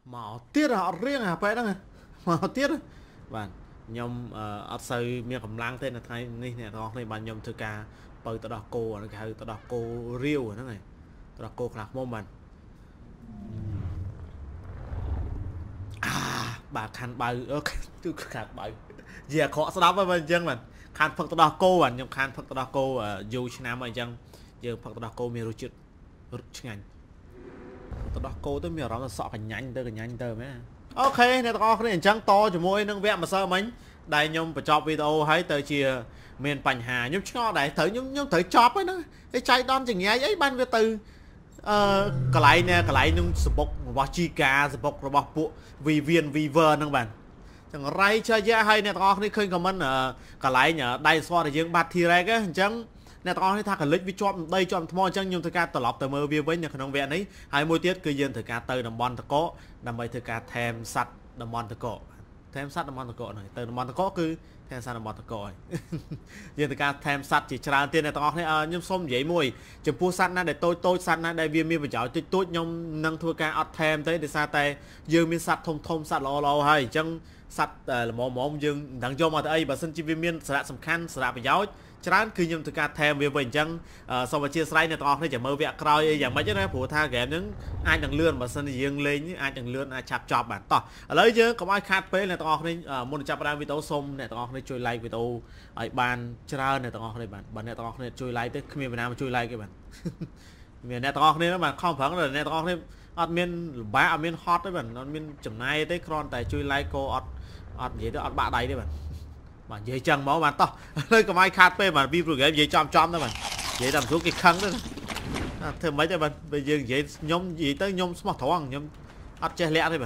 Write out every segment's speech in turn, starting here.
màu tiết là họ riêng à phải đó màu tiết bạn nhom ở xây miệng cầm lang tên là thay này nè đó này bạn nhom thư ca bơi tao đọc cô nó cái tao đọc cô riêu rồi đó này tao đọc cô lạc môn bạn à bà khăn bơi tôi khăn bơi giờ khó sao đó với dân mình khăn phật tao đọc cô bạn nhom khăn phật tao đọc cô dù nam mà dân giờ phật tao đọc cô miêu chữ ngành tao đọc cô tới miêu đó là sọ cái nhanh tới mấy ok này tao có cái trắng to cho môi nâng vẹn mà sao mình đây nhung phải chọn video hãy tới chia miền Pành Hà nhung cho đại thử nhung thử chop ấy nó cái chai đón chừng nghe ấy ban về từ cái lại nhung sụp bọc chi cá sụp bọc bộ vì viên vì vờ nâng bạn chẳng ray chơi ra hay này tao khơi comment cái lại nhở đây so để dương bát thì ra cái chẳng nè tao thấy thà cái lịch vi chọn đây chọn mò chẳng nhung thời ca tập lọc từ mơ vi với nhà khả năng vẹn ấy hai môi tiết cứ dân thời ca từ nằm bon thật có nằm bây thời ca thêm sắt nằm bon thật có thêm sắt nằm bon thật có này từ nằm bon thật có cứ thêm sắt nằm bon thật có dân thời ca thêm sắt chỉ tràn tiền này tao thấy nhung xôm vậy mùi chụp pua sắt na để tôi sắt na đây viên miên phải chọn tôi nhung nâng thua ca ọt thêm tới để xa tay dương miên sắt thông sắt lo hay chẳng sắt là mỏm dương đằng cho mà đây bà xin chi viên miên sạ sầm khăn sạ phải giáo chánคือខ្ញុំធ្វើការថែមវាវិញអញ្ចឹងសូមអធិស្ឋានអ្នកទាំងអស់គ្នាចាំមើលវគ្គក្រោយយ៉ាងម៉េចណាព្រោះថាហ្គេមហ្នឹងអាចនឹងលឿនបើសិនជាយើងលេងអាចនឹងលឿនអាចឆាប់ចប់បាទតោះឥឡូវយើងកុំឲ្យខាតពេលអ្នកទាំងអស់គ្នាមុននឹងចាប់ផ្ដើមវីដេអូសូមអ្នកទាំងអស់គ្នាជួយ like វីដេអូឲ្យបានច្រើនអ្នកទាំងអស់គ្នាបាទបើអ្នកទាំងអស់គ្នាជួយ like ទៅគ្មានអ្នកណាមកជួយ like ទេបាទមានអ្នកទាំងអស់គ្នាបាទខំប្រឹងអ្នកទាំងអស់គ្នាអត់មានលំបាកអត់មានហត់ទេបាទអត់មានចំណាយទេគ្រាន់តែជួយ like ក៏អត់និយាយទៅអត់បាក់ដៃទេបាទmà dây chân máu bạn to nơi có ai khát phê mà vi game dây chom đó mà vậy làm xuống cái khăn đó thêm mấy cho mình bây giờ vậy nhóm gì tới nhóm smart thoáng nhóm ắt che lẹ thôi bạn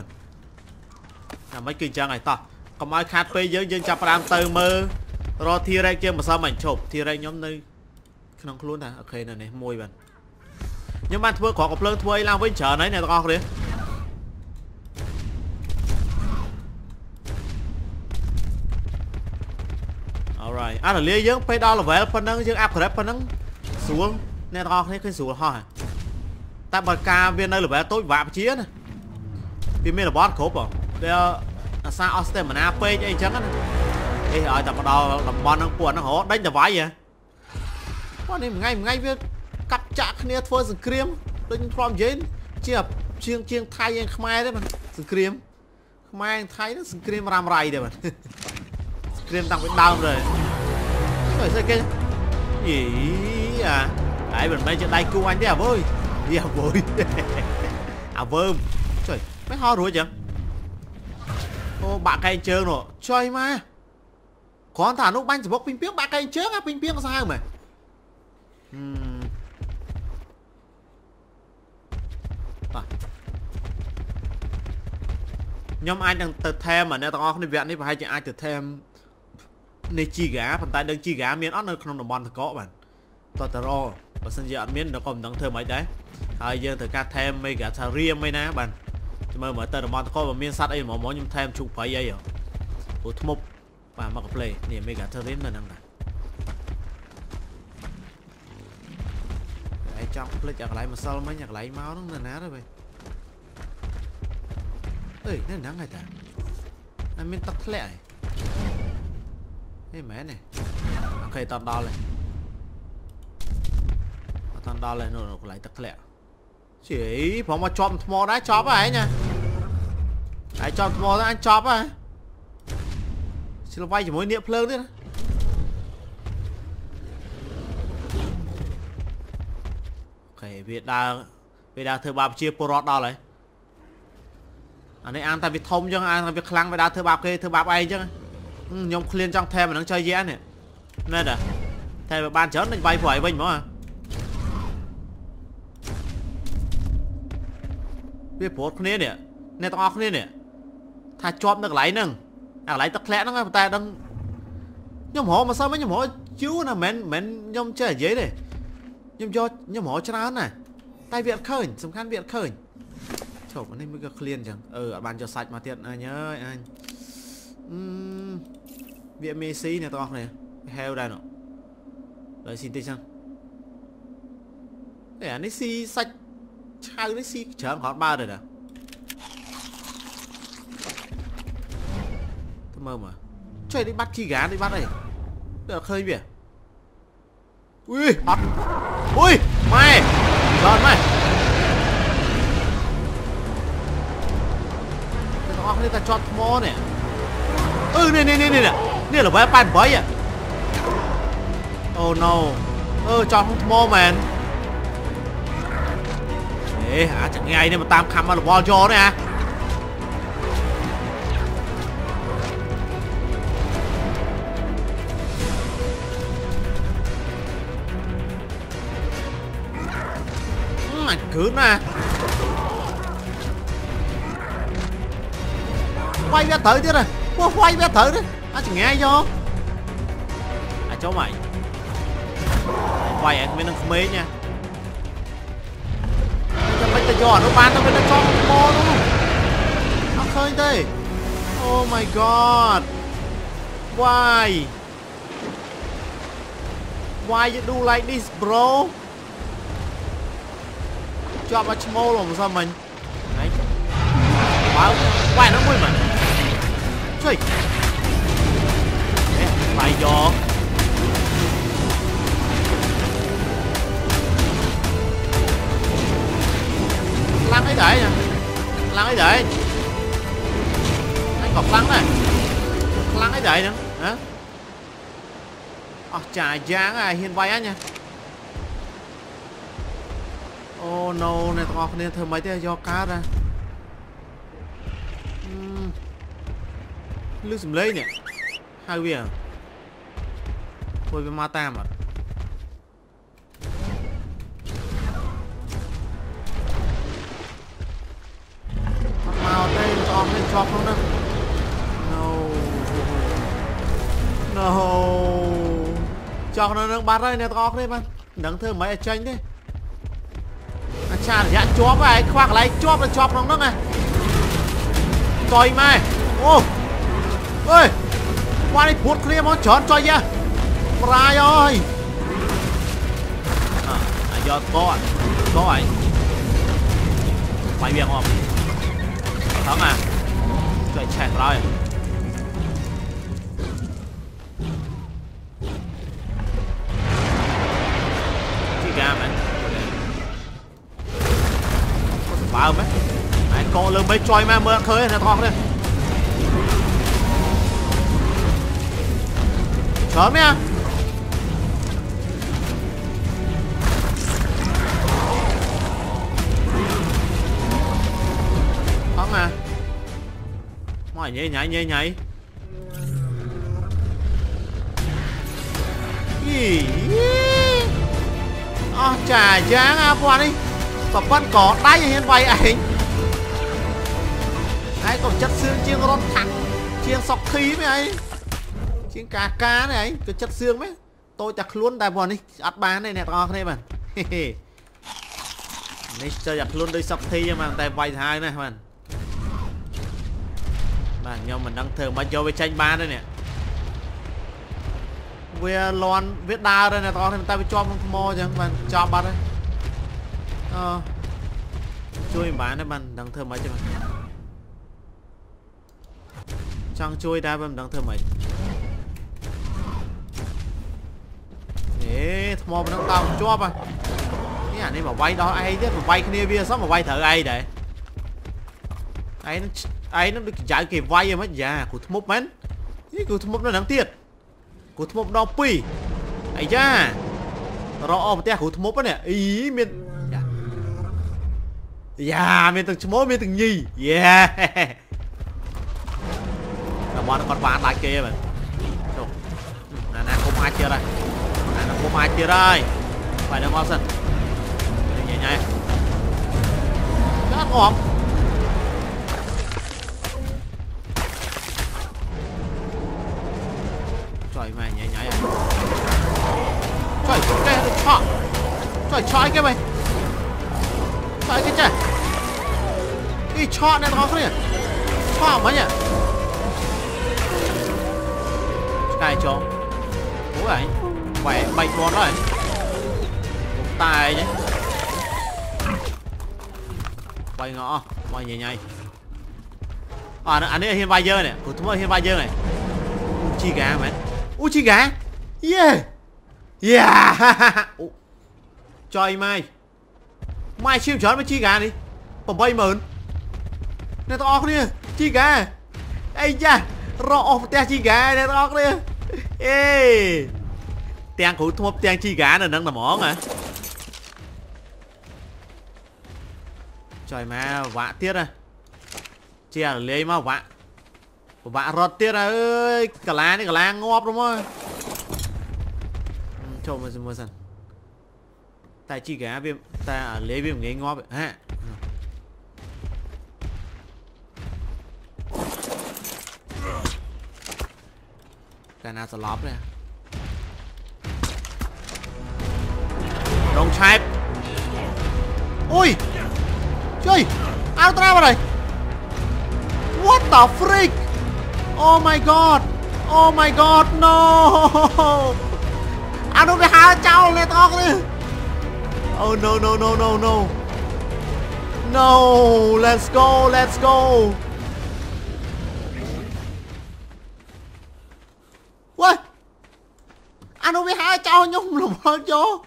mấy kinh trang này to có ai khát phê với dân chập làm từ mơ rồi thi ra chơi mà sao mình chụp thi ra nhóm nơi không luôn à ok này môi bạn nhưng bạn thua có lơ thua làm với chợ này to đi rồi là lia dưỡng phải đo là vậy phần nâng dưỡng áp khởi phần nâng xuống nè to thấy cái xuống hỏi ta bật ca viên đây là vẻ tối vạ chia này vì mình là boss khổ bỏ đây sao Austin mà AP cho anh trắng đi ở tập đầu làm bon nó cuộn nó hổ đánh là vãi vậy con này ngay với cắt chặt nè thôi sự cream đánh from dưới chiêng thay anh khai đấy mà sự cream khai thay nó sự cream ram ray đấy mà cream tăng với đau rồi sao cái gì à đấy mình bay trên đây cu anh đấy à vui đi à vui à vơm trời mấy ho rồi chứ ô bạn cây chơi rồi chơi mà có thả lúc banh chỉ bốc pin piếc bạn cây chơi á pin piếc sao mà nhóm anh đang tự thêm mà nếu tao không đi viện đi phải chỉ ai tự thêm này chi gà phần tay đang chi gà miếng ớt nơi không đồng bòn thì có bạn to taro và sân giờ miếng nó còn đằng thơm mấy đấy hai giờ từ ca thêm mấy gà thà riêng mấy ná bạn mà mở tờ đồng bòn có và miếng sắt ấy mà mỗi nhung thêm chụp phải dây rồi của thúc và mặc play nè mấy gà thơ đến là năng này để trong play chặt lại mà sau mấy nhặt lại máu nó là ná rồi vậy ơi nó nắng hay ta anh miếng tắt lẹ cái mẹ này ok toàn đo lên nó lại tắt lẹ chỉ phóng mà chọn mò đá chóp ấy nha ai chọn mò anh chóp à xin vay chỉ mỗi niệm phơn thế ok Việt Đà thưa bạp chia porot đo lại anh ấy ăn tại vì thông chứ ăn việc khăn với đá thưa bạp kia thưa bạp ai chứ nhóm liên trong thêm mà nó chơi dễ này nên là thêm ban chớn đánh vay phải mình mà biết phốt kia nè nè to kia nè thay chọn được lấy nâng lấy tắc lẽ nó ta đang nhóm họ mà sao mấy nhóm họ chú là mến nhóm chơi dễ này nhóm họ cho nó này tay viện khơi sầm khăn viện khơi chộp anh mới gặp liên chẳng bàn cho sạch mà tiện anh nhớ anh viện Messi này to này heo đây nọ đợi xin tên chăng để anh ấy si sạch chai đấy si chở khoảng 3 rồi nè mơ mà chơi đi bắt chi gà đi bắt đây được khơi biển ui bắt ui mày giòn mày nó không ta chọn mò nè nè là vai pan bấy à oh no chọn không mò man ê hả chẳng nghe nên mà tam khăm mà là bò cho đấy à cứ nè quay về thử chứ rồi quay về thử đấy chỉ nghe vô cháu mày quay anh mới không mê nha bây giờ giò nó bán nó bên nó cho mô đúng không nó khơi đây oh my god why you do like this bro cho mà mô làm sao mình đấy wow quay nó mùi mà chơi phải giò lăn ấy để nha lăn ấy để anh còn lăn này lăn ấy để nữa hả chà giang à hiền vay á nha oh no này to nên thơ mấy thế do cá ra lưu sầm lấy nè hai bia thôi với ma tam à màu đây cho lên cho không đâu no cho nó đang bắt đây nè to đây mà đắng thơ mấy tranh đấy cha dạ chóp vậy khoác lại chóp là chóp nó nè coi mai ô ơi qua đây phút kia món chọn cho nha Rai ơi do có rồi phải bien không thắng à chạy chạy rồi chị gà mày bao mấy anh co lưng mấy trôi mà mưa khơi này thong đây sớm nha không à mọi nhảy gì chả dáng à qua đi tập vẫn có đáy hiện vay ảnh ai còn chất xương chiên ron thẳng chiên sọc khí với ấy chiên cá này ấy cái chất xương mấy tôi chặt luôn đại bọn đi ắt bán này nè to thế mà này chơi chặt luôn đi sọc thi nhưng mà tay vay hai này mình mà nhau mình đang thường mà cho với tranh ba đây nè về lon viết đa đây nè to thì ta phải cho mo chứ mà cho bắt đấy chui bán đấy bạn đang thơm mấy chứ mà chẳng chui đa bạn đang thơm mấy để mo mình đang tao cho bà cái này mà quay đó ai chứ mà quay cái bia sắp mà quay thử ai để ai nó được giải kịp vay rồi mất già của thmốc mến cái của thmốc nó đáng tiếc của thmốc đo pi ấy cha rõ một tia của thmốc nè ý miền miền từng chmố miền từng nhì là bọn con bán lại kia mà nè không ai chưa đây nè không ai chưa đây phải được ngon sân nhảy rất ngon trời mày nhảy à trời cái chọ trời cái mày trời cái chả cái chọ này nó không nhỉ chọ mấy nhỉ cái chó bố ấy khỏe bạch bón rồi tài nhé quay ngõ quay nhảy anh ấy hiên vai dơ này của chúng tôi hiên vai dơ này chi gà mày u chi gà yeah yeah trời mai siêu chọn với chi gà đi bầm bay mượn nè to đi chi gà ây da rọ te chi gà nè to đi ê tiền của thua tiền chi gà này đang là món à trời mà vạ tiết à chia lấy mà vạ rót tiết à ơi cả lá ngóp đúng không cho mà dần tại chi gà viêm ta lấy viêm nghe ngóp ha cái nào sẽ lóp đây đồng chai ui chơi áo ra vào đây what the freak oh my god no áo đâu để hai cháu lên to đi oh no no let's go ui anh đâu biết hai cháu nhung lùm hơn cho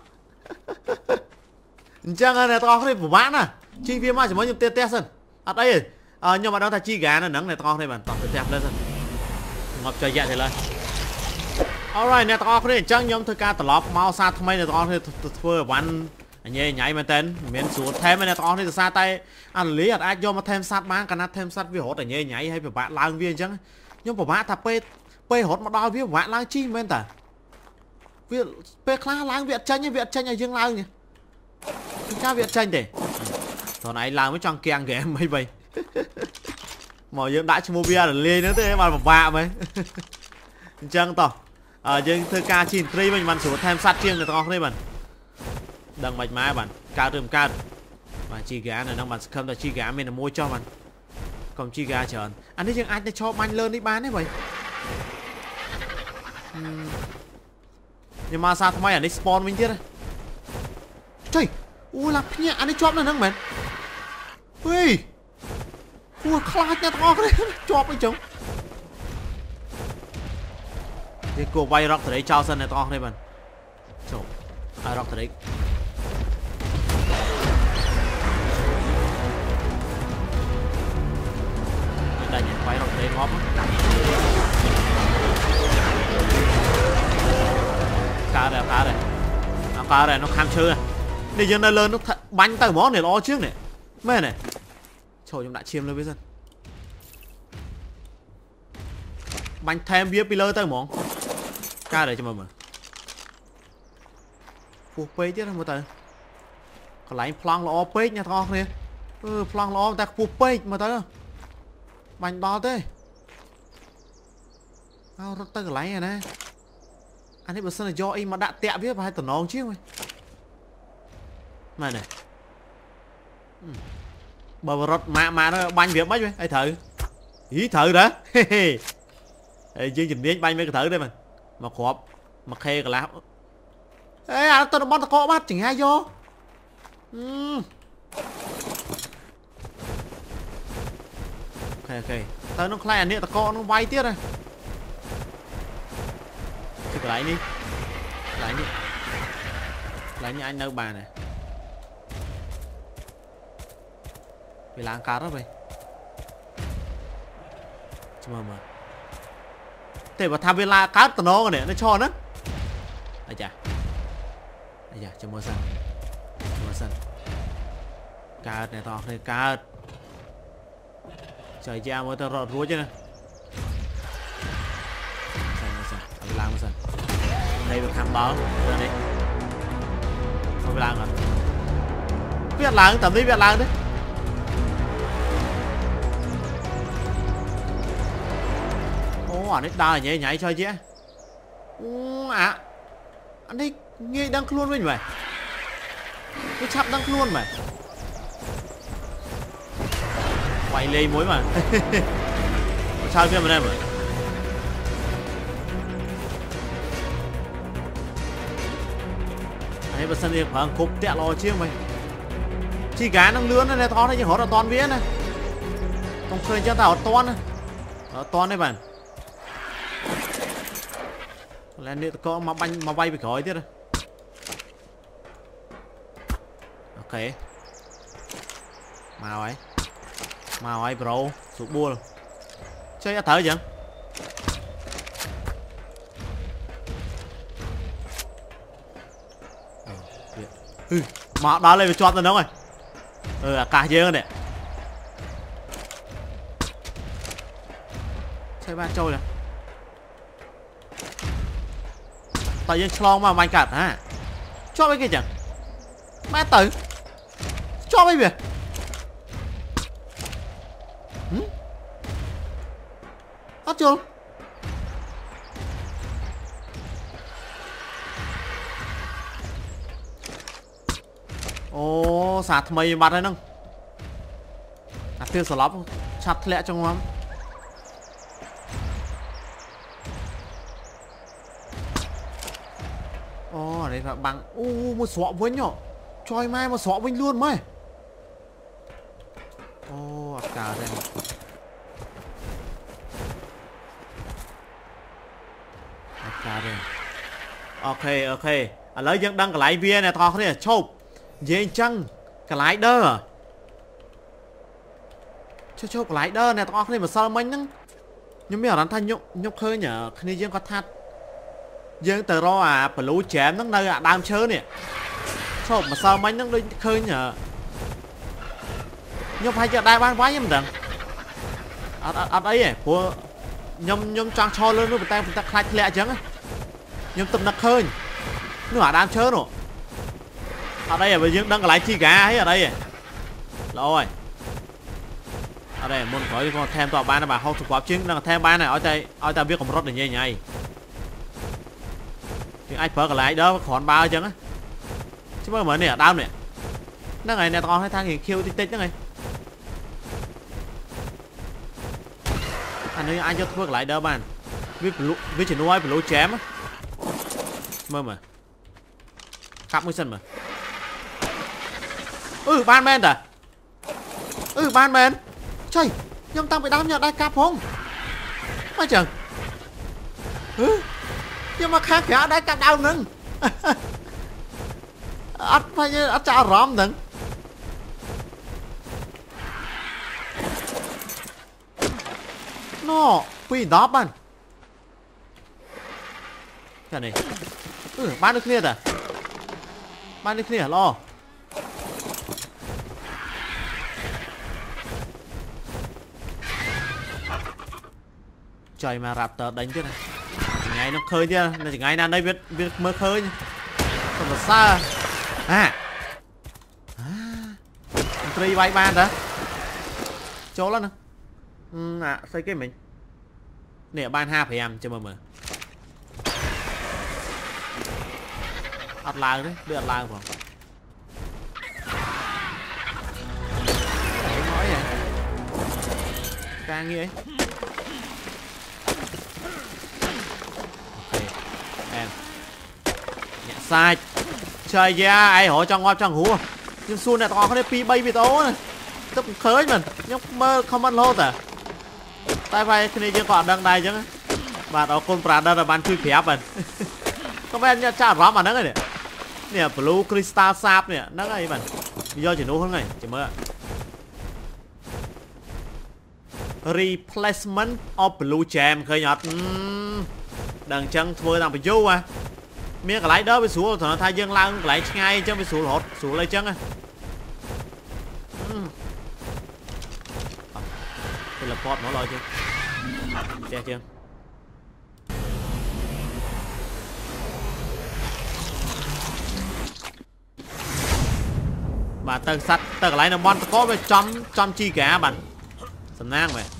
chẳng này to cái của bạn à chi phí mà chỉ mới nhung tê sân ở đây nhưng mà đó là chi gà nó nắng này to này bạn toàn tê lên sân ngọc trời dạ thì lên alright nè to cái chẳng nhung thôi ca lọp mau xa thay này to thì vừa bắn nhảy nhảy mà tên miền xuống thêm này to thì xa tay anh lý ai do mà thêm sát bán cả thêm sát với hốt ở nhảy hay phải bạn lang viên chẳng nhưng mà bạn thà p hốt mà đo với bạn lang chi men ta việc p khá lang việt tranh ở dương lang nhỉ ca việt tranh để thằng này làm với trong keng kìa em mấy vậy mọi dương đã cho mobile là lên nữa thế mà bạ mấy chân to dương thưa ca chín tri mình xuống thêm sát chiêng này to đây bạn đằng mạch má bạn cao rừng cao mà chi gà này nó bạn không là chi gà mình là mua cho bạn còn chi gà chởn anh thấy anh ta cho banh lên đi bán đấy vậy nhưng mà sao thay ở đây spawn mình chết trời ui là nhẹ anh ấy chóp nữa nâng mày ui ui khá nha to cái đấy chóp với chồng thì cô bay rock từ đấy trao sân này to đây bạn chồng ai rock từ đấy đây nhìn bay rock từ đấy ngóp cá này nó khám chơi này giờ nó lớn nó bánh tay món này lo trước này mẹ này trời trong đã chiêm lên với dân bánh thêm bia pillar tay món ca để cho mà phục pê chứ không tới còn lại plong lo pê nha to nè plong lo ta phục pê mà tới bánh to thế rất tới cái lấy này nè anh ấy bữa sau này do em mà đã tẹo biết hai tuần non chứ mày này bờ rọt mà nó banh việc mấy ai thử ý thử đó chương trình biến banh mấy cái thử đây mà khọp mà khe cái lá ê tôi bắn có bắt chỉnh hai vô ok tao nó khai này tao co nó bay tiếp này lại đi lại như anh đâu bà này vì là cá đó vậy chứ mà thế mà tham là cá tao nó này nó cho nó ai chà cho mơ sân cá này to này cá trời cha mới tao rọt rúa chứ nè làm sân đây được tham báo ra đây không phải làm rồi biết làm tầm đi biết làm đấy anh ấy đau là nhảy chơi chứ anh ấy nghe đang luôn với mày cái chắp đang luôn mày quay lên mối mà sao kia mà đây mà ấy và sân đi khoảng cục tẹo lo chiếc mày chi cá nó lươn này to này nhưng họ là toàn vía này không khơi cho tao to này to đấy bạn lên đi có mà bay bị khỏi tiếp rồi. Ok màu ấy bro sụp bua chơi ra thở vậy mà đó lên cho tao đúng rồi cả dơ này chơi ba trôi nè tại nhiên chlong mà mày cả hả cho mấy cái chẳng má tử cho mấy việc hết chưa ô sạt mày mặt đấy nâng tiêu sờ lóp chặt lẹ trong lắm ô đây là bằng một xọ vinh nhở choi mai một xọ vinh luôn mày ô cả đây ok lấy dân đăng cái lái bia này thò này chụp dễ chăng cái lái đơ cho cái lái đơ này thò này mà sao mình nâng nhưng bây giờ thanh nhúc hơi nhở khi dân có thật dân từ đó phải lú chém nó nơi đam chớ nè chụp mà sao mình nâng đi khơi nhở nhúc hay giờ đai ban váy em đừng ở đấy của nhom trang cho luôn người ta khai lẹ chẳng nhom tâm nặc hơi nó hả đam chớ rồi ở đây bây giờ đang lại chi gà ấy ở đây rồi ở đây muốn khỏi con thêm tọa ban là bà không thuộc pháp chính đang thêm ban này ở đây biết còn rất là nhây nhây thì ai phở cái lại đó còn bao chẳng á chứ mới mở nè đau nè nó ngày này to hay thang thì kêu tích nó này anh ấy ai cho thuốc lại đỡ bàn biết chỉ nuôi phải lối chém á mơ mà khắp mới sân mà ban men à ban men trời nhưng tao bị đau nhờ đai cáp không mà chẳng nhưng mà khác cả đai cáp đau nâng ắt phải như ắt chả rõm nâng nó quỳ đó bạn cái này ban được kia à ban được kia lo trời mà Raptor đánh chứ này ngày nó khơi chứ là chỉ ngày nào đây biết mơ khơi còn là xa tri bay ban đó chỗ lắm nè xây cái mình nè ban 2,5 cho mà ắt lao đấy đưa ắt lao vào nói vậy càng như ấy em nhẹ sai chơi ra ai hỏi trong ngõ trong hú nhưng xuân này to có thể pi bay bị tố này tức khơi mình nhưng mơ không ăn lô à tay vai cái này chưa còn đang đây chứ và đó con prada là bán chui phép mình có bên nha cha rõ mà nó này nè blue crystal sap nè nó này mình do chỉ nấu hơn này chỉ mơ replacement of blue gem khơi nhọt đằng chân thôi làm phải vô miếng cái lái đó với xuống thằng thay dân lao lại ngay cho với xuống hột xuống lấy chân đây là pot nó lo chưa che chưa bà tầng sắt tầng lại là mon có về trăm chi cả bạn sầm nang vậy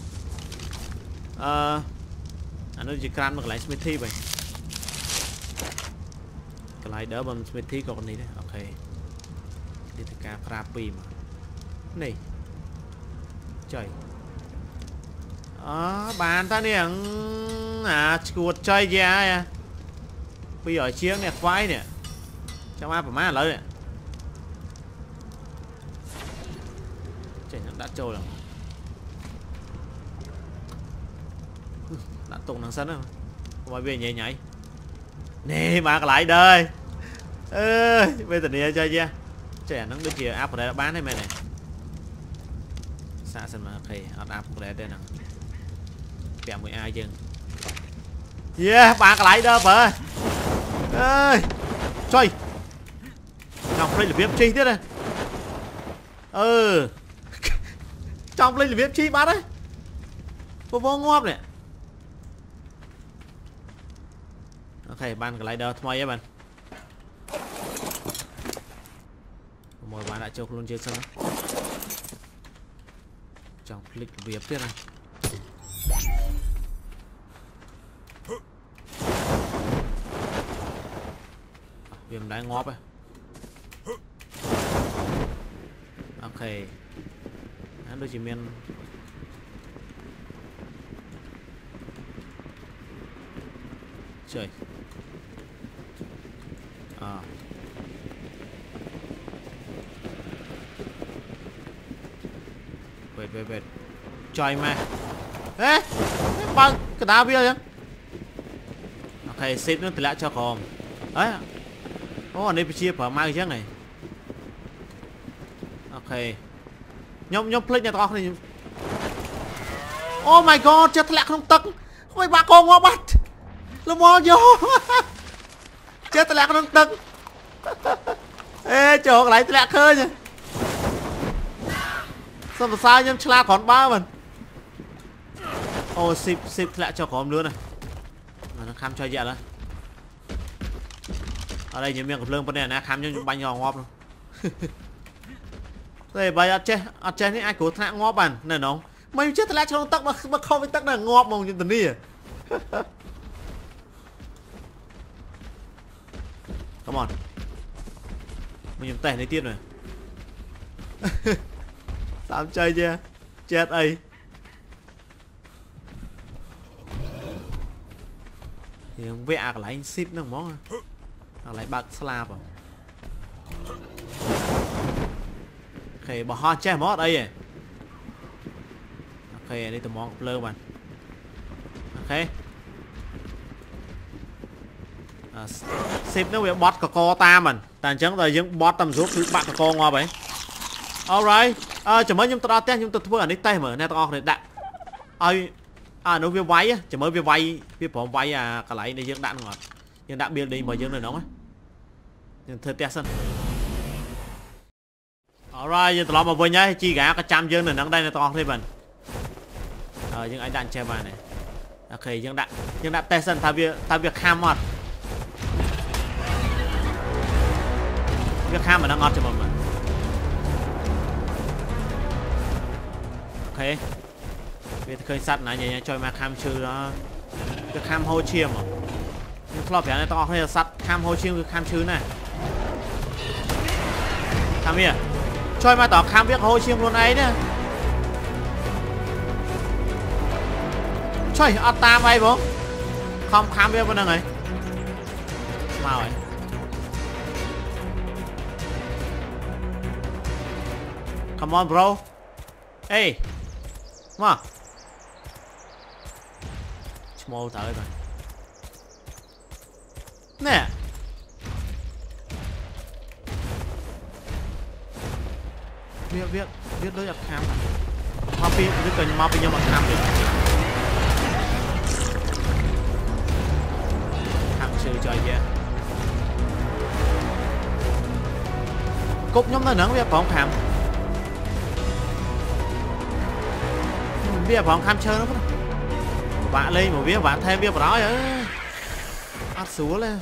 anh nói chỉ cam được lại smithy vậy cái lại đỡ bằng smithy còn này đấy ok đi từ ca frappy mà này trời bàn ta nè chuột chơi ra bây giờ chiếc nè quái nè trong áp của má lấy nè trời nó đã trôi rồi đã tụng thằng sân rồi ngoài về nhảy nè mà lại đời ơi bây giờ này chơi chưa trẻ nó đưa chìa áp vào đây đã bán đấy mày này xa xem mà khi áp vào đây nè kèm 10 ai chừng yeah ba cái lại đó vợ ơi chơi trong đây là viêm chi thế này trong đây là viêm chi bác đấy vô ngóp này ok ban cái lại thôi ấy bạn mời bạn lại chụp luôn trên sân trong click viêm tiếp này viêm đáy ngóp ấy ok đôi chỉ miền trời về trời mà ê bằng cái đá bia chứ ok xếp nó thì lại cho còn đấy ô này chia vào mai chứ này ok nhóm play nhà to này oh my god chết lạc không tấc ôi bà con ngó bắt nó mò vô chết lạc không tấc ê chỗ lại lạc hơi nhỉ sao mà sai nhóm chla còn ba mình ô xịp lại cho có nữa này nó khám cho dạ đó ở đây những miệng lương vấn đề này khám cho bánh nhỏ ngọt luôn đây bây ở trên ấy ai cố thạng ngọt bàn này nó mày chết lại cho nó tắc mà không với tắc là ngọt mà như tần đi à come on mình nhầm tẻ này tiếp rồi làm chơi chưa chết ấy thì không vẽ cả lại ship nó món lại bạc slab à ok bỏ ho che món ở đây ok đây tụi món lơ bạn ok ship nó bị bot cả co ta mình tàn trắng rồi những bot tầm rút thứ bạn cả co ngoa vậy alright chỉ mới chúng ta test chúng ta thua ở đây tay mở nè to này đạn ơi nó viêm váy á chỉ mới viêm váy viêm phỏng váy cả lại đây dương đạn ngọt nhưng đạn biên đi mà dương này nóng á nhưng thời test sân alright giờ tao mà vui nhá chi gã cả trăm dương này nắng đây là to thêm mình nhưng anh đạn che vào này ok dương đạn test sân tao việc ham ngọt việc ham mà nó ngọt cho mình ok việc khơi sắt này nhảy cho mà kham chư đó cái kham hô chiêm à nhưng lo phải này to hay là sắt kham hô chiêm cái kham chư này kham gì à cho mà tỏ kham biết hô chiêm luôn ấy nữa trời ở ta mày bố không kham biết bên nào ấy màu ấy come on bro hey mà small tới rồi nè viết đối nhập khám mau pin cứ cần mau pin nhau mà khám đi khám sư chơi vậy cục nhóm nó nắng biết bóng khám bây giờ bọn khám chơi nó bạn lên một biết bạn thêm biết vào đó vậy áp xuống lên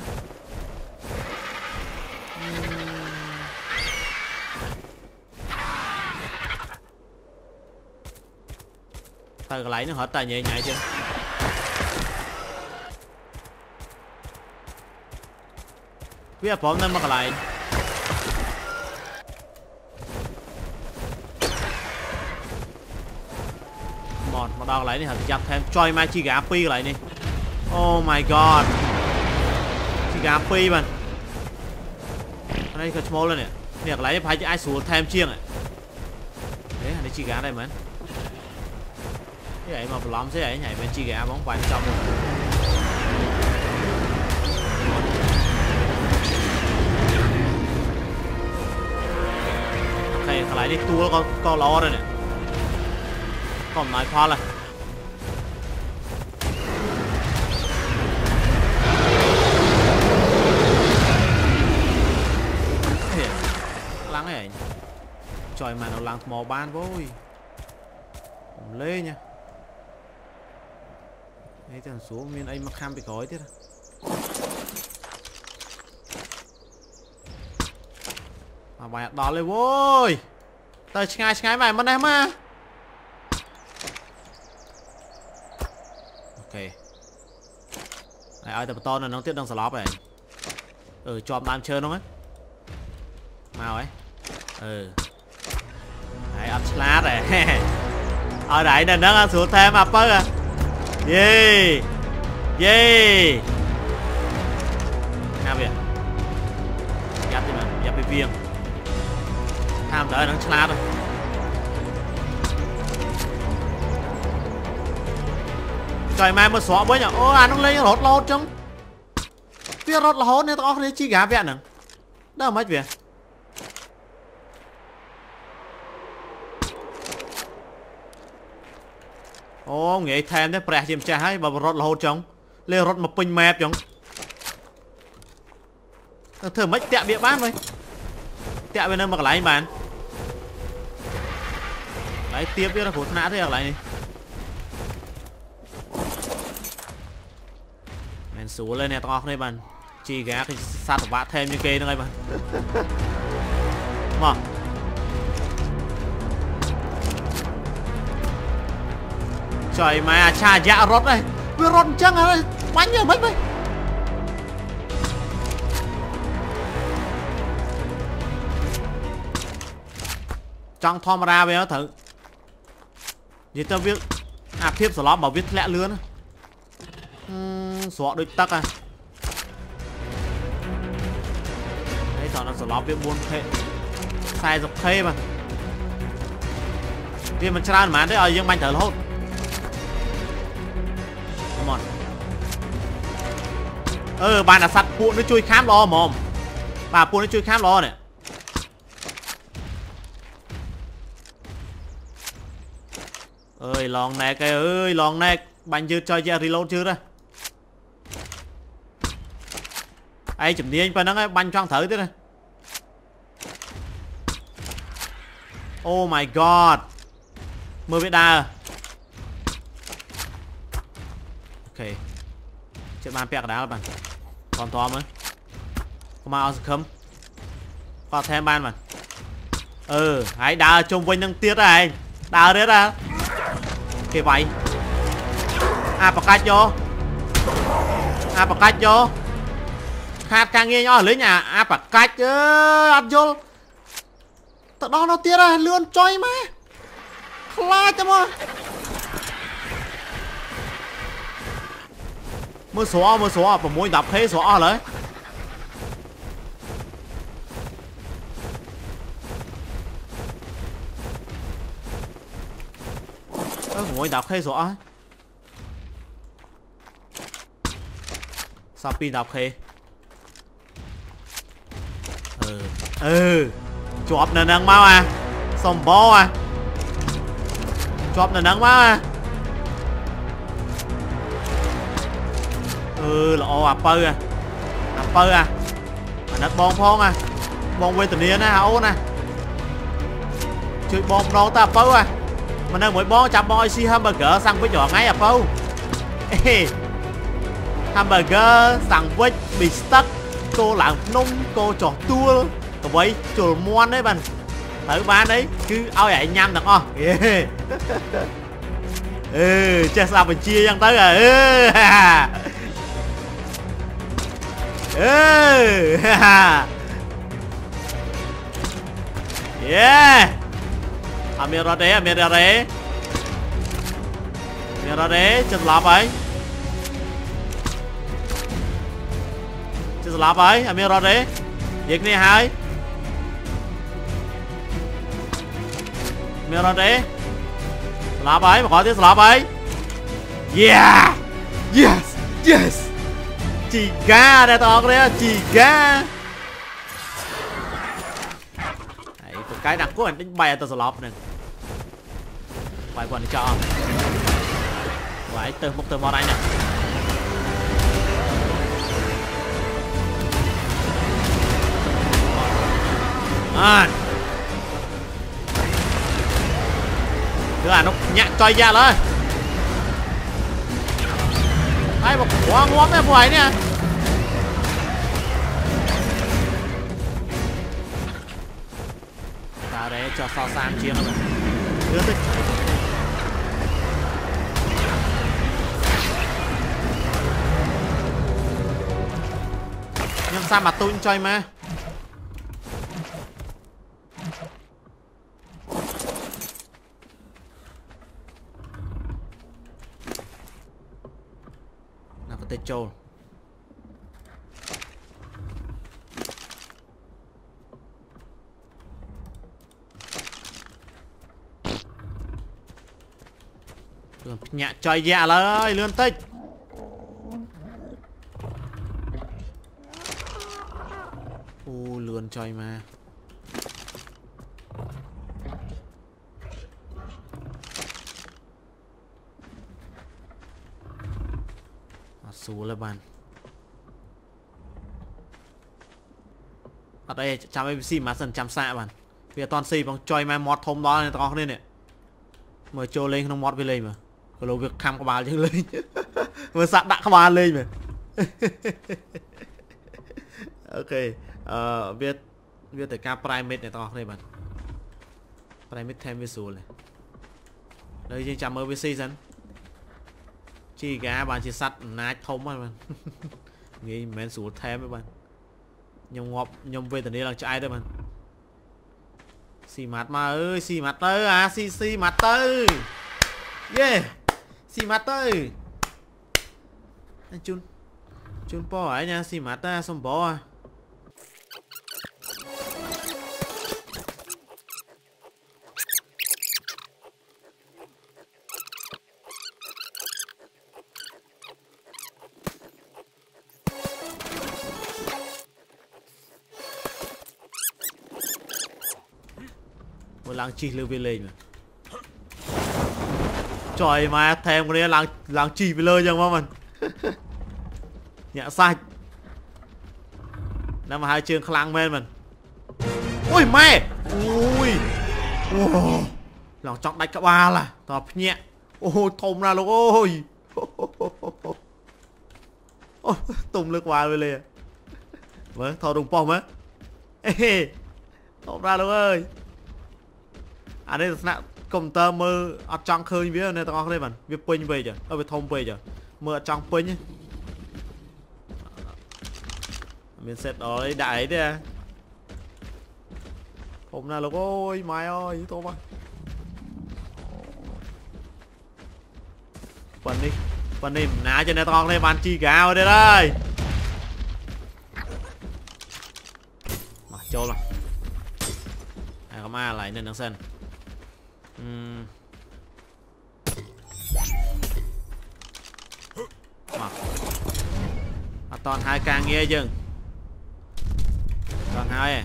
tay lấy nó hết tay nhẹ nhạy chưa bây giờ bọn nên mà lại mà đo lại đi thật chặt thêm choi mai chi gà pi lại đi oh my god chi gà pi mình ở đây có small lên nè việc lại phải cho ai xuống thêm chiêng này đấy là chi gà đây mình cái vậy mà lắm thế này nhảy bên chi gà bóng quanh trong ขลายนี่ตัวก็ล้อเลยเนี่ยก็หมายความอะไรlắng này trời mà nó lắng mò ban vui lê nha ấy thằng xuống miền ấy mà kham bị gói thế mà bài đó lên vui tao ngay mày mất em á ok này ơi tập to là nó tiếp đang slop này chọn nam chơi không ấy màu ấy đấy ấp slap này ở đấy nè nó xuống thêm ấp á gì gì nào vậy giáp đi mà giáp bị viêm tham đỡ nó slap rồi trời mai mà xóa với nhở ô anh nó lấy rốt lót trong phía rốt là hốt nên tao lấy chi gà vẹn nè đâu mất việc ô nghệ thêm đấy bẹt chìm trái và rốt là hốt trong lên rốt một pin map trong thử mấy tẹo bịa bát thôi tẹo bên đây mà lại bạn lấy tiếp biết là phút nã thế lại này men xuống lên nè to đây bạn chi gá thì sát vạ thêm như kê nữa đây bạn mà trời mà cha dạ rót đây vừa rót chăng à bánh rồi bánh đây trong thom ra về nó thử gì tao viết phép sửa bảo viết lẹ lươn xóa đôi tắc à đấy tao nó sửa viết buôn thế sai dọc thế mà vì mình tra mà đấy ở dương bánh thở hốt come on bạn là sắt cuộn nó chui khám lo mồm bà cuộn nó chui khám lo này ơi lon này cái ơi lon này bạn chưa cho reload chưa đó ai chụp đi anh phải nó banh choang thử thế này oh my god mưa biết đa ok chuyện bàn bẹc đá bạn còn to mới không mau không có thêm ban mà hãy đá chung quanh năng tiết này đá đấy ra kì vậy bạc cách vô khát càng nghe nhỏ lấy nhà bạc cách ăn vô tao đó nó tiết ra lươn chơi mà la cho mà mới xóa và môi đập thế xóa lấy môi đập thế xóa sao pin đập thế chọp nè nâng máu à xong bó à chọp nè nâng máu à là ô pơ à đất bom phong à bom quê tình yên á ố nè chơi bom đâu ta pơ à mà đang mỗi bom chạm bom si hamburger sang với nhỏ ngay pơ hamburger sandwich bị stuck cô làm nông cô trò tua còn vậy chùa muôn đấy bạn thử bán đấy cứ ao vậy nhâm được không chắc sao mình chia dân tới rồi yeah amir ra đấy chân lạp ấy chân lạp ấy amir ra đấy việc này hai amir ra đấy lạp ấy mà có tiếng lạp ấy yeah yes chỉ ga này tao đấy chỉ ga cái đặc của anh đánh bay tao slop này bài quần cho phải từ một từ món này nè đứa nó nhạc chơi raเลยไอ้บอกหัวงวงไม่ไหวเนี่ยตาเร่cho so sam chiên rồi đưa tới nhưng sao mà tôi chơi mà tê trâu nhạ chơi dạ lời lươn tích lươn chơi mà số là bàn ở đây chăm ABC mà dần chăm xạ bàn vì toàn xì bằng chơi mà mod thông đó này to lên nè mới trôi lên không mod về lên mà có lâu việc khăm các bà chứ lên vừa sạc đạn các bà lên mà ok viết tới ca primate này to đây bạn primate thêm visual này đây trên chăm ABC dần chỉ gà bạn chỉ sắt nát thông mà bạn nghĩ men số thêm với bạn nhom ngọc nhom về từ đây là chạy đấy bạn xì mặt mà ơi xì mặt tới à xì mặt tới yeah xì mặt tới anh chun po ấy nha xì mặt ta xong bỏ à làng chi lưu về lên mà trời mà thèm cái này làng chi về lên chẳng mà mình nhẹ sai nằm hai trường khlang bên mình ôi mẹ ui lòng chọn đánh cả ba là tập nhẹ ôi thùng ra luôn ôi tung nước qua về lên với thò đồng pom á thùng ra luôn ơi anh đây là công tơ mơ ở trong khơi biết này tao đây bạn biết pin về chưa ở về thông về chưa mơ ở trong pin nhé mình sẽ đó đấy đại đấy à hôm nay là ôi mày ơi tôi mà phần đi ná cho nên tao đây bạn chi gạo đây đây mà trâu rồi ai có ma lại nên đang sân toàn hai càng nghe chừng toàn hai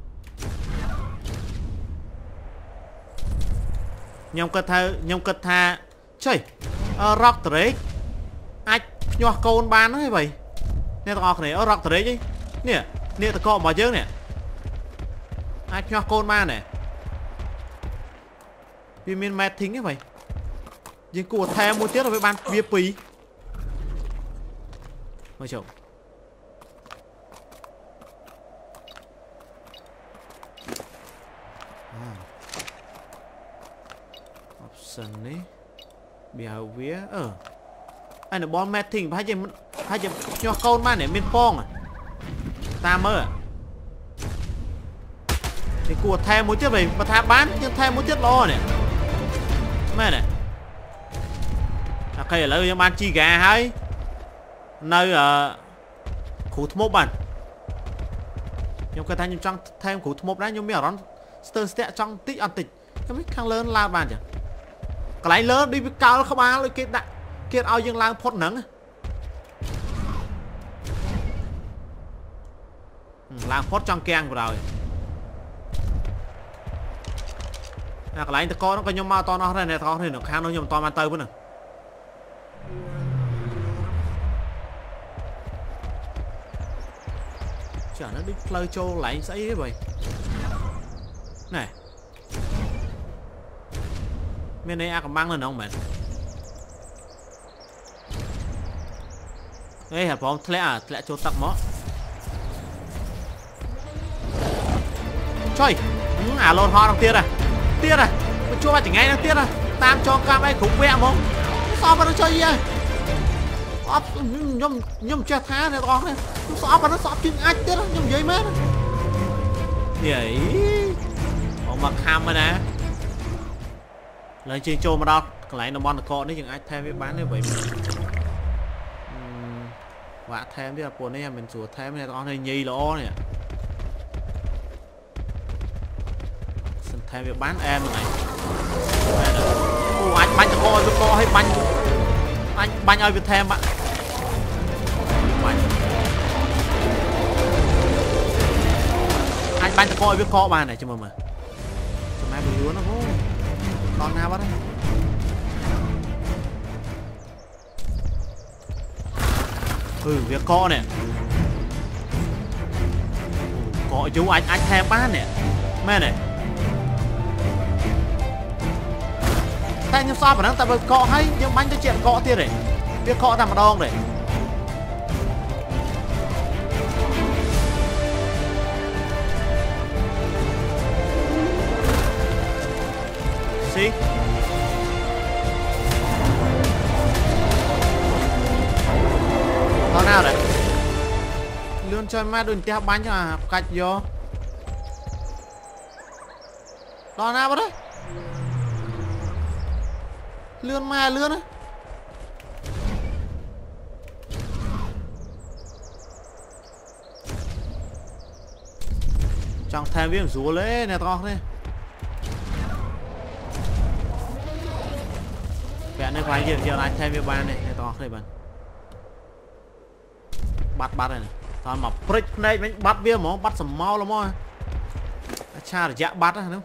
nhông cất tha chơi rock đấy ai nhọ con ban ấy vậy nè tao này ở rock đấy chứ nè tao có mà chứ nè ai nhọ con ban này vì mình mệt thính ấy vậy nhưng của thêm một tiết rồi với ban bia pí thôi chồng option đấy behavior anh là bom mệt thính hay gì cho con ban để miên phong à ta mơ à thì của thêm một tiết vậy mà tha bán nhưng thêm một tiết lo này mẹ này ok là lấy ban chi gà hay nơi ở khu thú mốc bạn nhưng cái thanh trong thêm khu thú mốc đấy nhưng mà nó stern step trong tích ăn tịch cái mấy khang lớn la bàn chứ cái lấy lớn đi với cao nó không á lấy kết đại kết ao dương lang phốt nắng làm phốt trong keng vào rồi cái lại ta có nó có nhom mau to nó này to thì nó khá nó nhom to man tơi bữa nè chả nó đi play châu lại sấy đấy vậy này bên đây còn băng lên không bạn đây hả phong lẽ chỗ tặng mó trời lồn ho đầu tiên này chua chỉ ngay đầu tiên này tam cho cam ấy khủng vẹn không sao mà nó chơi gì nhom che thá này to này sao mà nó sọp chừng anh tiết nhom giấy mát vậy ông mặc ham rồi nè lấy chơi trâu mà đâu lại nó bon cọ đấy chừng ai thêm với bán đấy vậy vạ thêm đi là cuốn này mình sửa thêm này to này nhì lỗ này thêm việc bán em này anh bánh cho co hay bánh ơi việc thêm bạn anh bánh cho co việc co bàn này cho mà cho mai bữa lúa nó vô con nào bắt đấy việc co này co chú anh thêm bán nè mẹ này tay nhưng sao phải năng tại cọ hay nhưng bánh cho chuyện cọ tiền này việc cọ làm mà đong này xí đó nào đấy lươn chơi ma đừng theo bánh cho cạch vô đó nào đấy lươn ma lươn á chẳng thêm viên rúa lấy này to này vẽ này phải giờ lại thêm viên bàn này to đây bạn bắt này toàn mà break này mình bắt viên mỏ bắt sầm mau lắm thôi cha để dạ bắt á đúng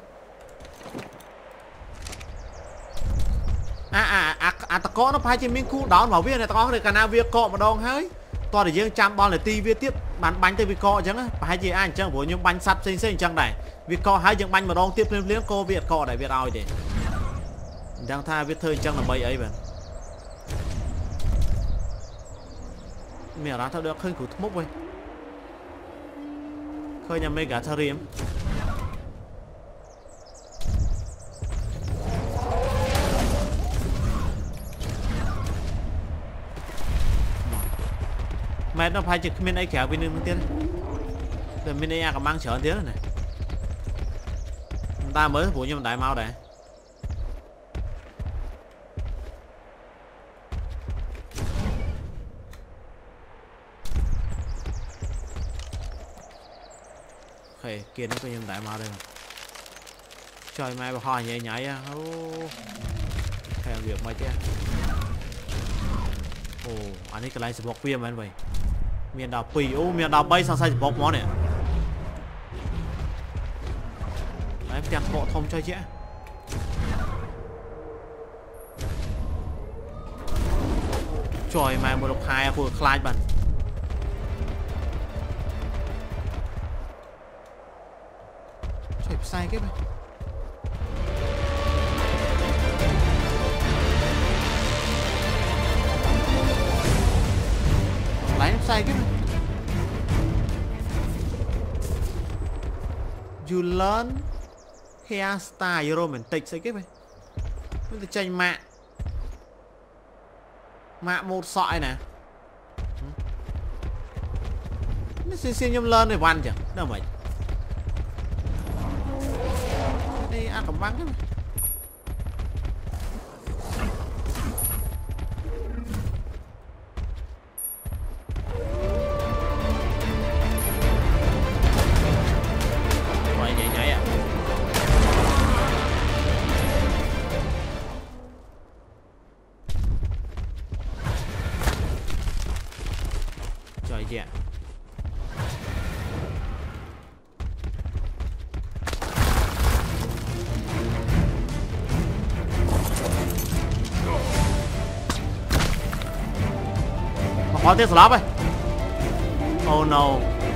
ta có nó phải trên miếng khu đó bảo viên này có để cả nào việc cọ mà đong hơi to để riêng trăm bon là ti viết tiếp bánh từ việc cọ chẳng á phải gì anh chẳng của những bánh sắt xinh chẳng này việc cọ hai những bánh mà đong tiếp lên liếng cô việc cọ để việc ao thì đang tha viết thơ chẳng là bầy ấy bạn mẹ ra thao được khơi của mốc vậy khơi nhà mê cả thơ riêng mẹ nó phải chụp bên ấy kéo bên đường tiên rồi bên đây còn mang chở tiếng này người ta mới vụ nhưng đại mau đấy khề kia nó có nhưng đại mau đây mà trời mai bà hoa nhảy nhảy á theo việc mà chứ anh ấy cái này sẽ bọc viêm anh vậy miền đảo pì miền đảo bay sao sai bọc món này đấy chặt bộ thông chơi chứ trời mày một độc hai của khai bẩn trời sai cái này lấy sai cái này you learn hairstyle romantic sai cái này nó tranh mạ một sợi nè nó xin nhom lên này văn chẳng đâu mày đây ăn cầm băng cái này có tiếng slap ấy. Oh no.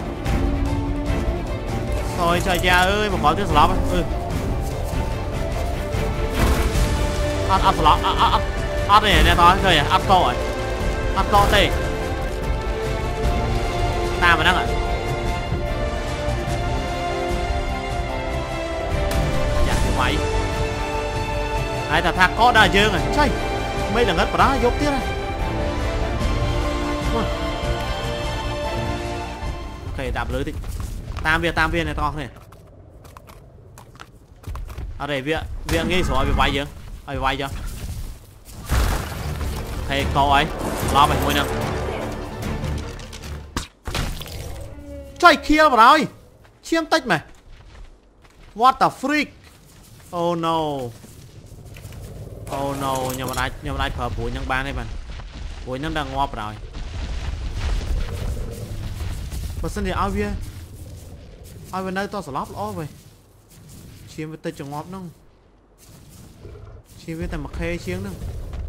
Thôi trời cha ơi, mà có tiếng slap ấy. Ăn slap, ăn này nè thôi, rồi ăn câu rồi. Ăn câu tê. Ta mà đang ạ. Dạ cái mày. Ai ta thạc có đa dương rồi. Chơi. Mấy lần hết vào đó dốt tiếp này. Ok, đạp lưới thì tam viên này to này. Ở đây viện nghi số bị vay chưa? Bị vay chưa? Ok, câu ấy. Lo mày ngồi nè. Trời kia vào rồi. Chiêm tách mày. What the freak? Oh no. Oh no, nhưng mà ai phở bụi nhân ban đây bạn. Bụi nhân đang ngọp rồi. Mà xin thì ai về nơi to slap ló vậy. Chiêm với tay cho ngọp nông. Chiêm với tay mặc khê chiếng nông.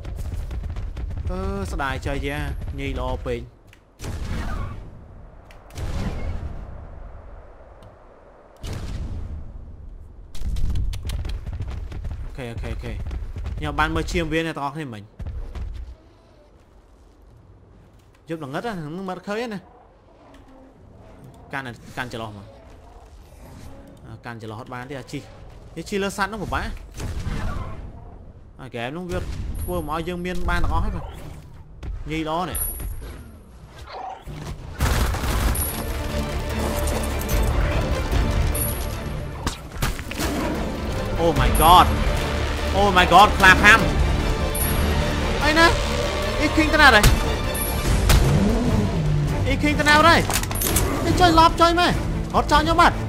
Sao đài chơi ra nhì lo bình. Ok. Nhưng ban mới chiêm viên này to hơn mình. Giúp là ngất á, nó mất khơi nè. Can chờ lo mà. Can chờ lo hot ban đi à chi. Cái chi lơ sẵn nó một bãi. Kẻ em nó biết vừa mọi dương miên ban nó hết rồi. Nhi đó này. Oh my god. Oh my god, clap ham. Ây nè. Ý King thế nào đây? Ý King thế nào đây? Đi chơi lọp chơi mày. Hót cho nhau mặt.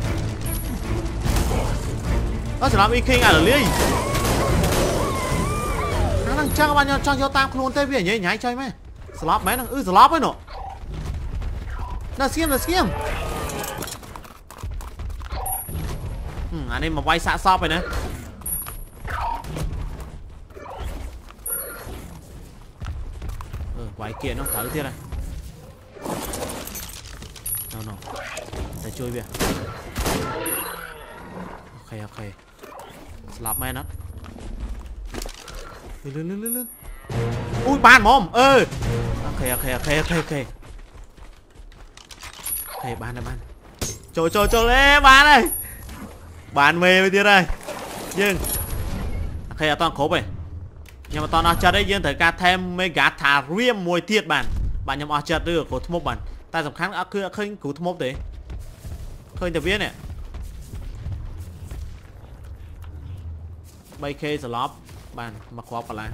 Nó sẽ làm Ý King ở lưới. Nó đang trang các bạn trang cho tam luôn tê vì nhảy chơi mày. Slop mấy đang slop ấy nọ. Là xiêm. Anh em mà quay xạ shop rồi nè. Quái kia nó thở thế này. No. Để chui về. Ok. Slap man á. Lên. Ui bàn mồm. Ok. Ok bàn. Trời lê bàn này. Bàn mê vớiទៀតđây. Dương. Ok toàn khốp rồi. Nhưng mà toàn chợt đấy dương thời ca thêm mấy gã thả riêng mùi tiết bạn nhầm chợt được của thúc bạn ta sầm kháng cứ khơi cứu thúc đấy khơi tập viết này bay khê slop bạn mặc khóa vào lại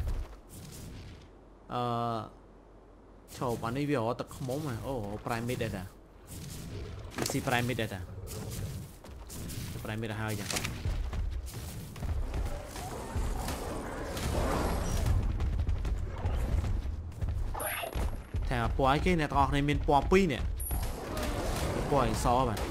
chỗ bạn ấy biểu tật không mống mà primate đây à si primate đây à primate hai vậy thằng bói cái này to này mình bò pi nè bói xó bạn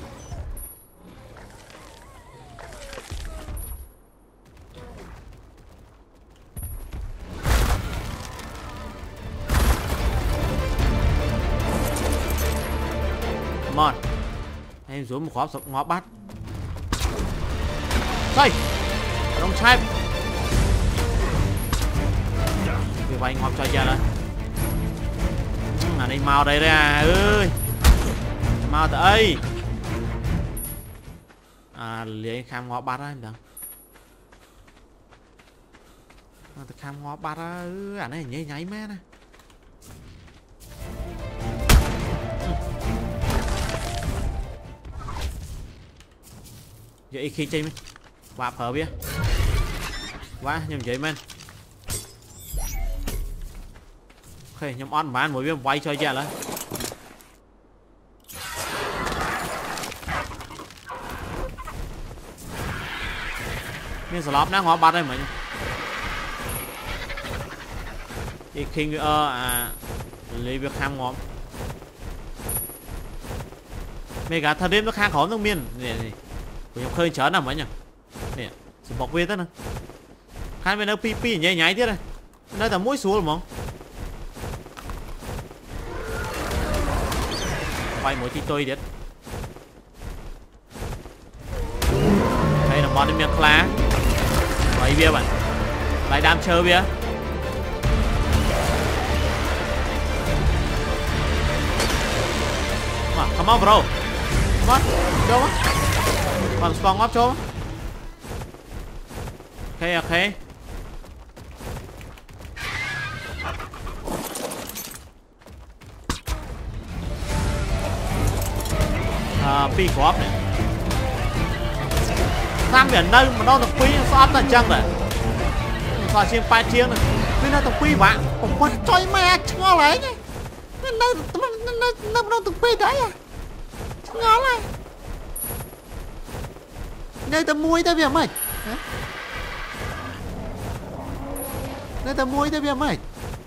come on em xuống một khóa ngõ bắt đây đông trai vì vậy ngọc cho ra đây đi mau đây ra ơi mau tới lấy khám ngõ bát ra em đừng khám ngõ bát ra ảnh này nháy mẹ này vậy khi chơi và phở biết quá nhưng vậy men ok nhóm on bán mỗi viên quay cho ra lên miếng slop nó ngõ bắt đây mình thì khi lấy việc ham ngóm mày cả thời điểm nó khang khó nước miên nè của nhóm khơi chớ nằm ấy nhỉ nè sự bọc về tất nè khán bên nó pi nhảy nhảy tiếp này nơi tầm mũi xuống rồi mong quay mỗi tí tôi điết đây là món miếng lá mấy bia bạn lại đam chơi bia mà come on bro come on cho á còn spawn up cho ok pi của ốc này tham biển đây mà đâu được quý sao là chăng này sao chiên pai chiên này bên đâu được quý bạnผมcòn chơi mẹ cho lấy nhỉ bên đâu đâu được quý đấy à ngon này đây tao muối tao việc mày đây tao muối tao việc mày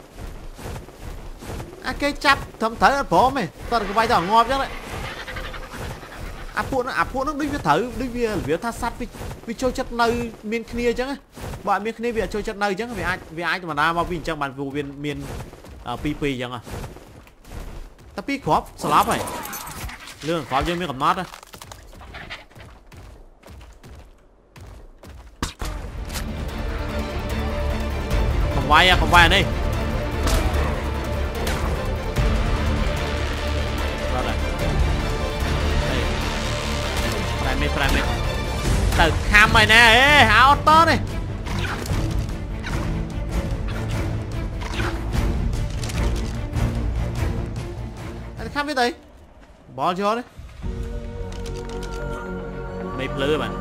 cái chắp thầm thấy ở phố mày tao cái vai tao ngon chứ đấy áp phụ nó đi với thử đi với tha sát vì trôi chất nơi miền kia chứ bạn miền kia vì trôi chất nơi chứ vì ai mà ra mà vì chẳng bạn vụ viên miền pp chẳng à ta pi khóp slap này lương khóp cho miếng cầm nót á còn vai đi Prime từ kham mày nè ê áo to này anh kham biết gì bỏ cho đấy mày lừa bạn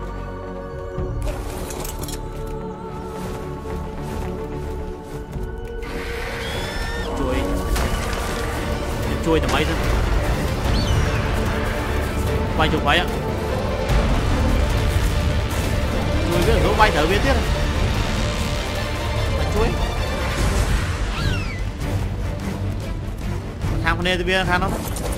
chui tầm mấy thôi quay chụp vậy á chui cái số bay thử biết tiếp chui khang con này thì biết khang nó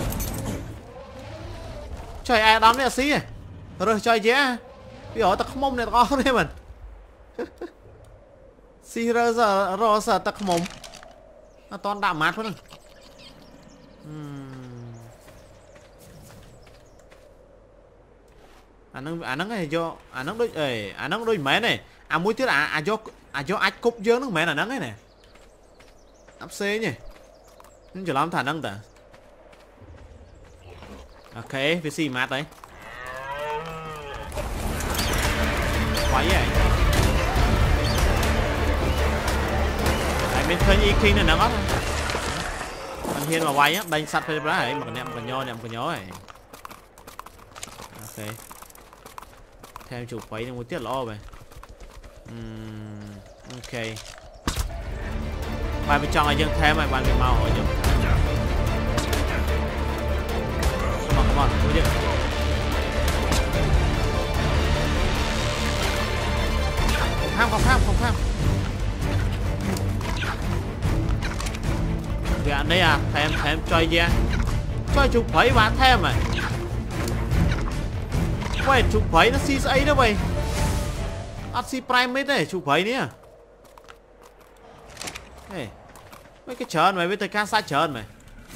chơi ai đón đấy xí rồi chơi chế bây giờ ta không mông này to đấy mình xí rồi sợ ta không mông nó toàn đạm mát luôn anh này do anh đôi mẹ này muối tiết do ách cục dơ nước mẹ là nắng này nè áp xê nhỉ nhưng chỉ làm thả nắng ta ok với xì mát đấy quái vậy bên khơi y khi này nắng lắm anh hiên mà quay á đánh sắt phải ra ấy mà nệm còn nhó này ok thêm chụp quấy một tiết lo vậy ok bài bên trong là dân thêm mày bạn bị màu hỏi chứ come on đi không tham thì anh đây à thêm chơi ra chơi chụp quấy bạn thêm mày quay chụp quấy nó xí ấy đó mày ắt xí prime này chụp quấy nè mấy cái chờn mày với tay ca sát chờn mày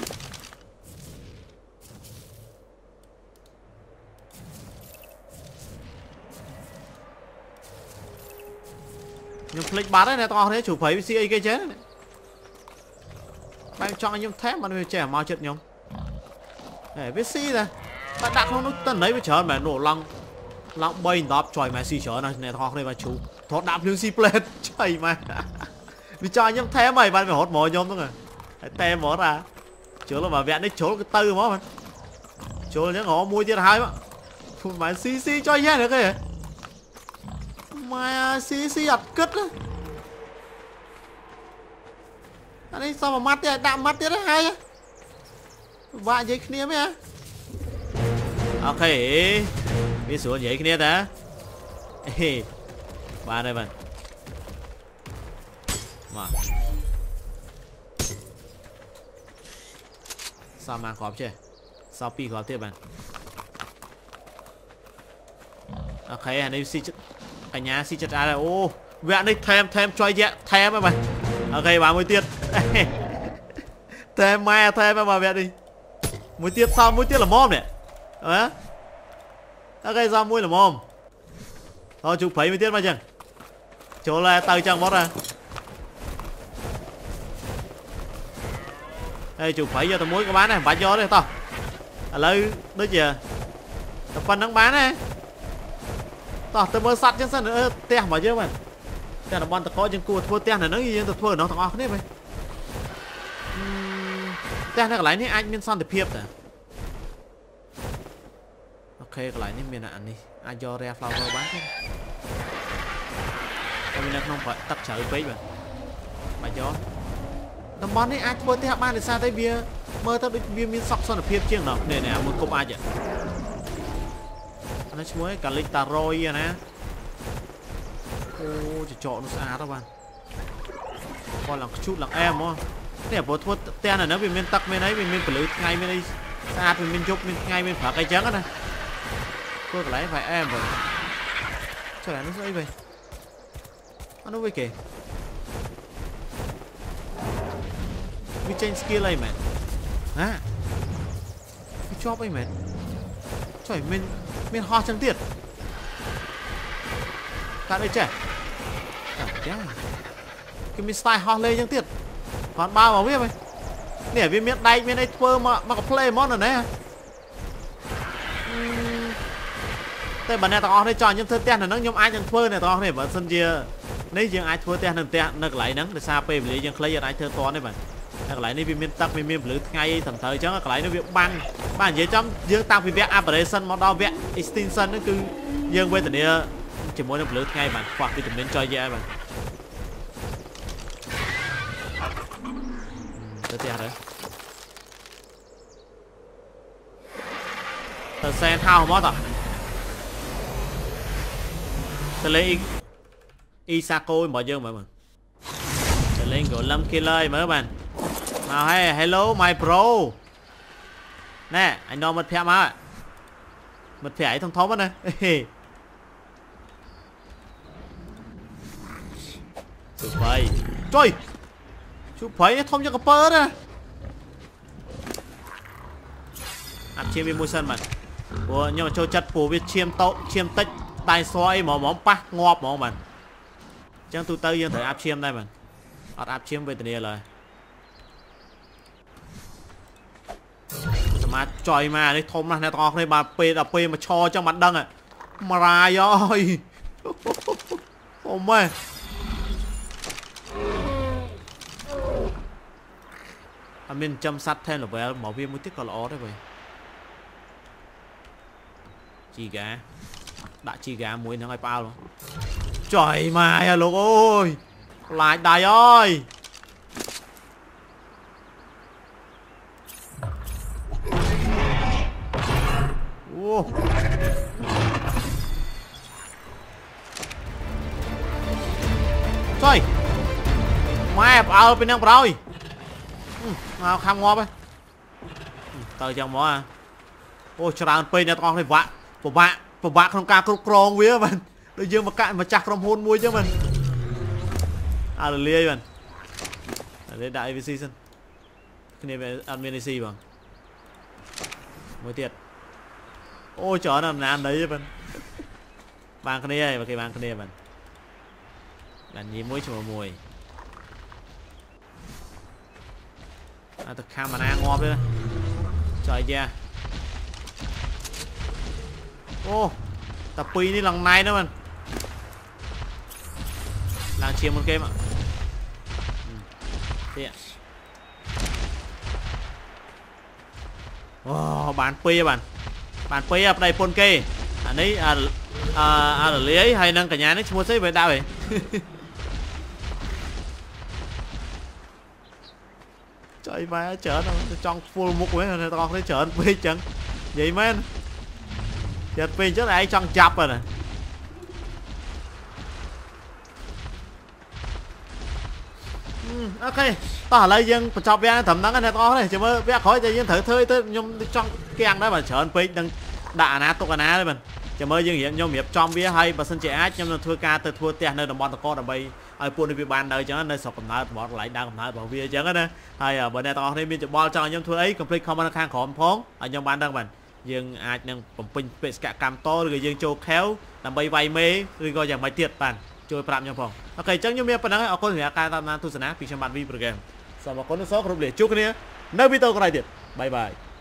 nhưng click bát đấy này to thế chụp quấy với xí cái chết này bạn cho anh em thép mà người trẻ mau chết nhông để biết xí này ta đặt nó tân lấy với chờn mày nổ lăng bay đáp trời mày xì chờn này thọ đây mà chú thọ đạp lương xì plate trời mày vì cho anh em thế mày bạn phải hốt mồi nhôm thôi rồi tem mỏ ra chỗ là bà vẹn đấy chỗ cái tư mó mà chỗ những họ mua tiền hai mà mày xì cho anh được cái mày xì ặt cất á anh ấy sao mà mắt thế đạm mắt thế đấy hay á bạn giấy kia mấy á ok biết xuống giấy kia ta ba đây bạn mà sao mang khóp chưa sao pi khóp tiếp bạn ok anh ấy xí cả nhà xí chặt ra rồi ô vẹn đây thêm chơi dạ thêm mà bạn ok 30 tiền thêm mà vẹn đi Mũi tiếp sao mũi tiếp là mom nè. Đấy. Ok sao mũi là mom. Thôi chụp phẩy mới tiếp mà chừng. Chỗ là tay chẳng mót ra. Đây chụp phẩy cho tao mũi cái bán này, bán gió đây tao. Lấy đứa gì à? Tao phân đang bán này. Tao tao mới sắt chứ sao nữa tè mà chứ mày. Tè là bọn tao có chân cua thua tè này nó gì tao thua nó thằng óc thế mày. Tè này cái lại này anh miên son thì phiệp nè. Ok cái lại này miên ăn đi. Ai cho ra flower bán thế. Mình đang không phải tắt trở bấy mà. Mà gió. Tao món này ai thua tè bán thì sao tới bia. Mơ tao bia miên sọc son thì phiệp chiêng nào. Nè nè muốn cúp ai vậy. Nó chỉ mới cả lịch tà rồi nè. Ô chỉ chọn nó xa đó bạn. Còn là chút là em không. Nè bộ thua tên này nó bị miên tắc miên ấy mình phải lưới ngay bên đây. Xa thì mình chụp mình ngay bên phải cây trắng đó này. Tôi lấy phải em rồi. Cho lại nó dễ về. Nó về kìa. We change skill này mẹ. Hả? We chop ấy mẹ. Trời mình ho chẳng tiệt. Cả đây trẻ. Cái mình style ho lên chẳng tiệt. Còn bao mà biết mày. Nè viên miệng đây miệng đây thơ mà có play món rồi đấy. Tại bản này tao đây chọn những thơ tên là nó nhóm ai chẳng thơ này tao này bản sân chia. Nếu riêng ai thơ tên nó lại nắng để xa phê vì riêng lấy ai thơ to đấy bạn. Cái lại này viên tắc viên lưỡi ngay thầm thời chứ cái lại nó việc băng bạn dễ chấm dương tăng vì vẽ operation món đo vẽ extinction nó cứ dương với tình địa chỉ muốn nó lưỡi ngay bạn hoặc đi tìm đến chơi ra bạn tới tiền đấy tờ sen thao mót à tờ lấy Isako mọi dương mà tờ lên của Lâm Killer mới bạn. Nào hey, hello my bro. Nè, anh nói mật phẹ mà. Mật phẹ ấy thông thống mất này. Chụp phây. Trời. Chụp phây thông cho cái pơ nè. Áp chiêm với môi sân mà. Ủa, nhưng mà cho chất phù với chiêm tích tài xoay mỏ mỏng pa ngọp mỏ mà. Chẳng tôi tới dân thử áp chiêm đây mà. Áp chiêm về tình yêu rồi. Mà trời mà đây thông này to này bà p mà cho trong mặt đăng à mà ra ơi ôm ơi mình chăm sắt thêm là về mẫu viên mới tiếc còn ó đấy vậy chi gà đã chi gà muối nó ngay bao luôn trời mà lục ơi lại đài ơi trời mai ở bên đang rồi nào kham ngó ấy tờ trong mỏ à ôi cho ra pin nhà con này vạ không ca cron vía mình đôi dương mà cạn mà chặt trong hôn muối chứ mình à là lia mình đây đại AVC sân cái này về admin AC bằng mới tiệt ôi chó nào nàn đấy bạn bàn cái này và cái bàn cái này bạn làm gì muối cho mùi à thực kham mà đang ngon đấy trời da ô tập pi đi lần này nữa mình là chiếm một game ạ bán pi bạn bạn pi ở đây pôn kê anh ấy là lấy hay nâng cả nhà nó mua xếp về đau vậy trời má chở nó trong full mục với này con thấy chở pi chẳng vậy men chở pi trước này trong chập rồi nè ok tao lấy dân chọc ve thầm nắng này to này chỉ mới ve khỏi cho dân thử thôi tới nhung trong cái ăn đó mà chở pi đừng đạ ná tục ná đấy mình chỉ mới dân hiện nhung hiệp trong vía hay và sân trẻ nhung là thua ca từ thua tiền nơi đồng bọn tao co đồng bay ឲ្យពួកនេះវាបាននៅអញ្ចឹងនៅស្រុកកំណើតរបស់កន្លែងដើមកំណើតរបស់វាអញ្ចឹងណាហើយបើអ្នកទាំងអស់គ្នាមានច្បល់ចង់ឲ្យខ្ញុំធ្វើអី complete comment នៅខាងក្រោមផងឲ្យខ្ញុំបានដឹងបាទយើងអាចនឹងបំពេញបេសកកម្មតឬក៏យើងចូលខែវដើម្បីវាយមេឬក៏យ៉ាងម៉េចទៀតបាទជួយប្រាប់ខ្ញុំផងអូខេអញ្ចឹងខ្ញុំមានប៉ុណ្ណឹងអរគុណសម្រាប់ការតាមដានទស្សនាពីខ្ញុំបាទ V Program សូមអរគុណសូមគោរពលាជួបគ្នានៅវីដេអូក្រោយទៀតបាយបាយ